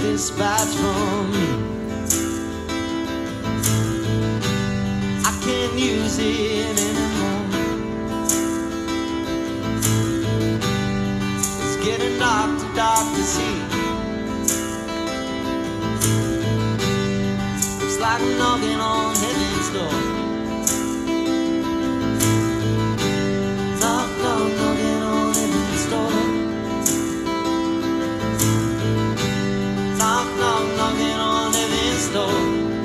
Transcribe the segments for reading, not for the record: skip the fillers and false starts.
dispatch from you. I can't use it anymore. It's getting dark, too dark to see. Looks like I'm knocking on heaven's door. Knock, knock, knocking on heaven's door. Knock, knock, knocking on heaven's door.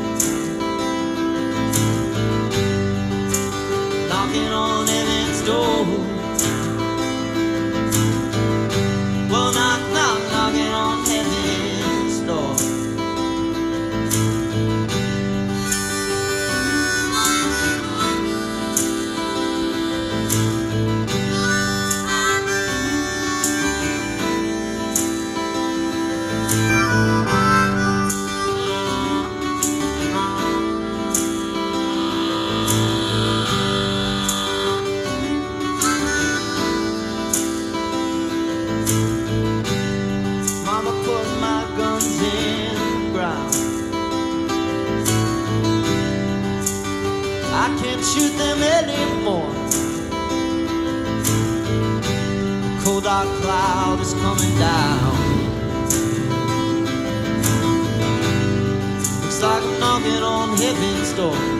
Knocking on heaven's door. Well, knock, knock, knocking on heaven's door. Mama put my guns in the ground. I can't shoot them anymore. The cold dark cloud is coming down. Looks like I'm knocking on heaven's door.